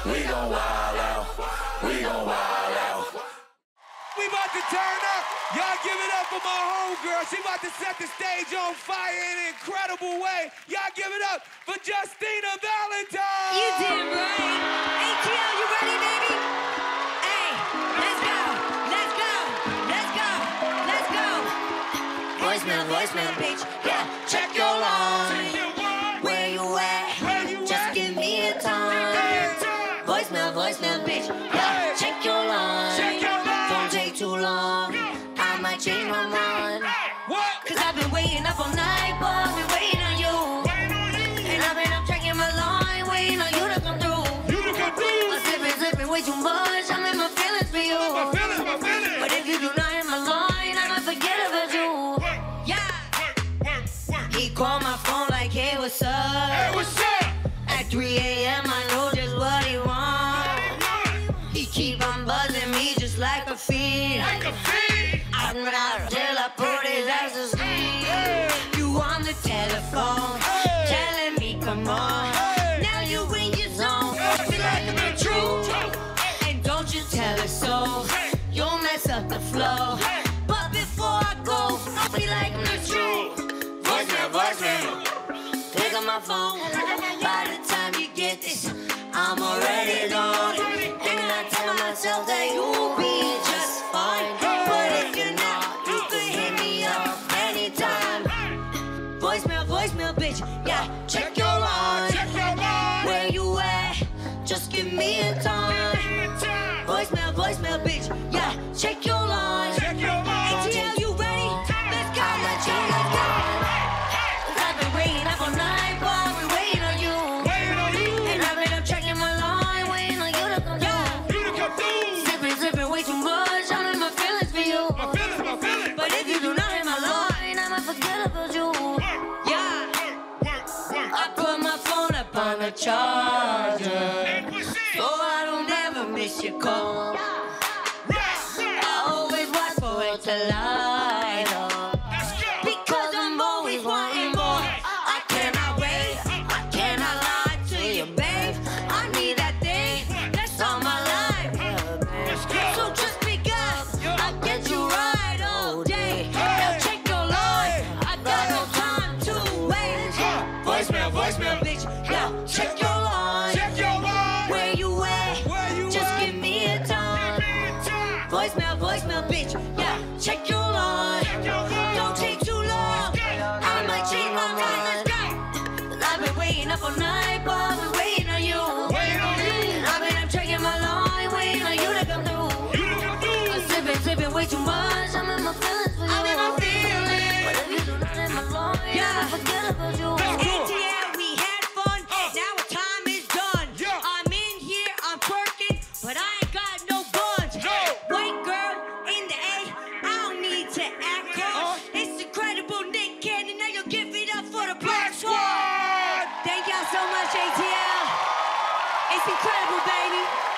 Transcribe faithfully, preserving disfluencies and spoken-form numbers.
We gon' wild out. We gon' wild out. We about to turn up. Y'all give it up for my homegirl. She about to set the stage on fire in an incredible way. Y'all give it up for Justina Valentine. You did right. A T L, you ready, baby? Hey, let's go. Let's go. Let's go. Let's go. Voicemail, voicemail, bitch. Yeah, check your line. Where you at? Where you Just at? give me a time. Voicemail, voicemail, bitch. Yeah, check your line. Check your line. Don't take too long. I might change my mind. What? Cause I've been waiting up all night, but I've been waiting on you. And I've been up checking my line, waiting on you to come through. You to come through. I'm sipping, sipping way too much. I'm in my feelings for you. My feelings, my feelings. But if you do not hit my line, I might forget about you. Yeah. He called my phone like, hey, what's up? Hey, what's up? At three A M I know just what he wants. He keep on buzzing me just like a fiend. Like a fiend. I'm not till I put his ass to sleep. You on the telephone, Hey. telling me come on. Hey. Now you in your zone, I feel like I'm the truth. and don't you tell us so. You'll mess up the flow. But before I go, I feel like I'm the truth. Voicemail, voicemail. Pick up my phone. By the time you get this, I'm already gone. And I tell myself that you'll be just fine. But if you're not, you can hit me up anytime. Voicemail, voicemail, bitch. Yeah, check your line. Check your line. Where you at? Just give me a time. Voicemail, voicemail, bitch. Yeah, check your line. Check your line. A T L, you ready? Let's go. I'm not change, let's go. Cause I've been waiting up all night, but I've been waiting on you. Waiting on you. And I've been up checking my line, waiting on you to come through. You to come through. Sipping, sipping way too much, I'm in my feelings for you. My feelings, my feelings. But if you do not hit my line, I might forget about you. Yeah, I put my phone up on the charger, so I don't ever miss your call. I always watch for it to light up, because I'm always wanting more. I cannot wait, I cannot lie to you, babe. I need that thing that's on my life. So just pick up, I'll get you right all day. Now check your line, I got no time to waste. Voicemail, voicemail. Bitch, yeah, check your line. Check your line. Where you at? Where you Just at? give me a time. Voicemail, voicemail, bitch, yeah, check your line. Don't take too long, I might change my mind. Let's go. Cause I've been waiting up all night, but I've been waiting on you. Waiting on you. And I've been up checking my line, waiting on you to come through. You to come through. I'm sipping, sipping way too much. I'm in my feelings for you. I'm in my feelings. But if you do not in my line, yeah, I forget about you. Let's go. A T L, we had fun. Uh. Now our time is done. Yeah. I'm in here, I'm twerking, but I ain't got no buns. No. White girl in the A, I don't need to act cold. Uh. It's incredible, Nick Cannon. Now you'll give it up for the Black Black Squad. Squad. Thank y'all so much, A T L. It's incredible, baby.